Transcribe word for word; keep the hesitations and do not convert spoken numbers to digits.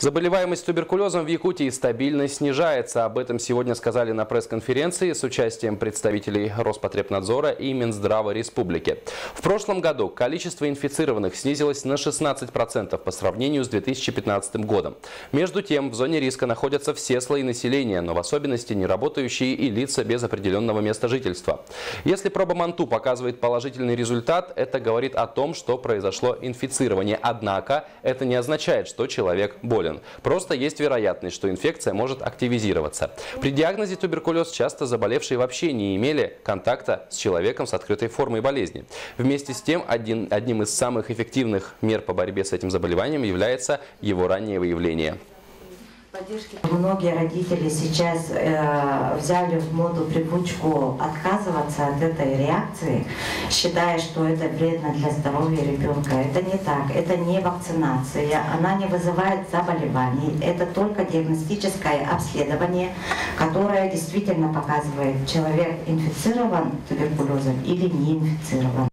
Заболеваемость туберкулезом в Якутии стабильно снижается. Об этом сегодня сказали на пресс-конференции с участием представителей Роспотребнадзора и Минздрава Республики. В прошлом году количество инфицированных снизилось на шестнадцать процентов по сравнению с две тысячи пятнадцатым годом. Между тем, в зоне риска находятся все слои населения, но в особенности неработающие и лица без определенного места жительства. Если проба МАНТУ показывает положительный результат, это говорит о том, что произошло инфицирование. Однако это не означает, что человек болен. Просто есть вероятность, что инфекция может активизироваться. При диагнозе туберкулез часто заболевшие вообще не имели контакта с человеком с открытой формой болезни. Вместе с тем, один, одним из самых эффективных мер по борьбе с этим заболеванием является его раннее выявление. Многие родители сейчас э, взяли в моду привычку отказываться от этой реакции, считая, что это вредно для здоровья ребенка. Это не так, это не вакцинация, она не вызывает заболеваний, это только диагностическое обследование, которое действительно показывает, человек инфицирован туберкулезом или не инфицирован.